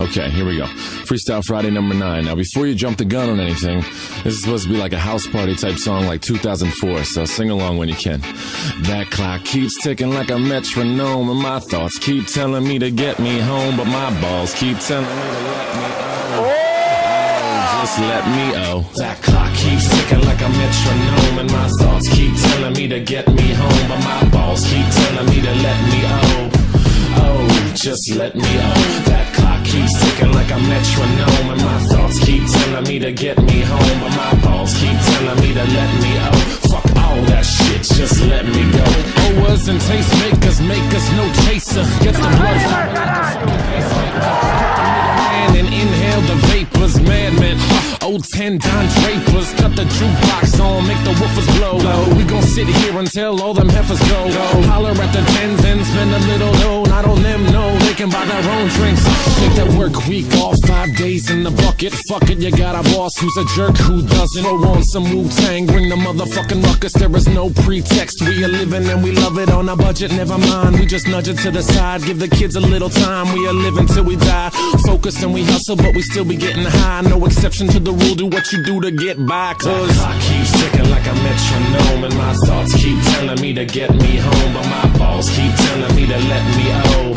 Okay, here we go. Freestyle Friday number 9. Now, before you jump the gun on anything, this is supposed to be like a house party type song like 2004, so sing along when you can. That clock keeps ticking like a metronome, and my thoughts keep telling me to get me home, but my balls keep telling me to let me just let me That clock keeps ticking like a metronome, and my thoughts keep telling me to get me home, but my balls keep telling me to let me just let me That clock keeps ticking like a metronome, and my thoughts keep telling me to get me home, but my balls keep telling me to let me Fuck all that shit, just let me go. Owers and tastemakers make us no chaser. Get the blood flowing like a man and inhale the vapors. Madman, old 10 Don Drapers. Cut the jukebox on, make the woofers blow. We gon' sit here until all them heifers go. Holler at the tens and spend a little dough. Not on them, no, they can buy their own drinks. Take that work week off, 5 days in the bucket. Fuck it, you got a boss who's a jerk who doesn't. Throw on some Wu-Tang, bring the motherfucking ruckus. There is no pretext, we are living and we love it on a budget. Never mind, we just nudge it to the side. Give the kids a little time, we are living till we die. Focus and we hustle, but we still be getting high. No exception to the rule, do what you do to get by. Cause the clock keeps ticking like a metronome, and my thoughts keep telling me to get me home, but my balls keep telling me to let me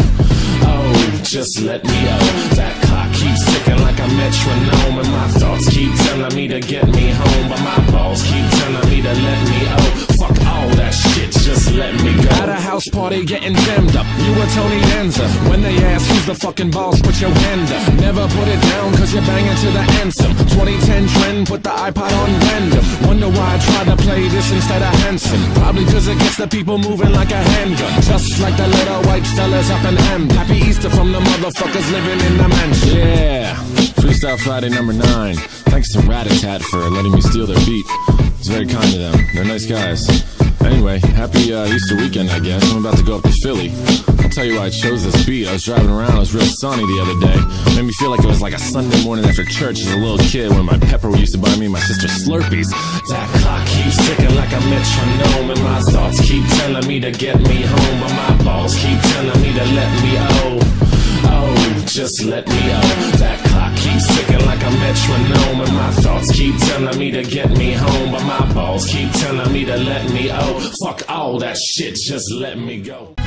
just let me That clock keeps ticking like a metronome, and my thoughts keep telling me to get me home, but my balls keep telling me to let me Fuck all that shit, just let me go. At a house party getting jammed up, you were Tony Danza. When they ask who's the fucking boss, put your hand up. Never put it down cause you're banging to the anthem. 2010 trend, put the iPod on random. Wonder why I tried to play this instead of Hanson. Probably cause it gets the people moving like a handgun. Just like the little white fellas up in Hamden. Happy Easter from the motherfuckers living in the mansion. Yeah, Freestyle Friday number 9. Thanks to Rat-a-Tat for letting me steal their beat. It's very kind of them. They're nice guys. Anyway, happy Easter weekend, I guess. I'm about to go up to Philly. I'll tell you why I chose this beat. I was driving around, it was real sunny the other day. Made me feel like it was like a Sunday morning after church as a little kid when my pepper used to buy me and my sister Slurpees. That clock keeps ticking like a metronome, and my thoughts keep telling me to get me home, but my balls keep telling me to let me just let me That clock keeps ticking like a metronome, and my thoughts keep telling me to get me home, but my balls keep telling me to let me Fuck all that shit, just let me go.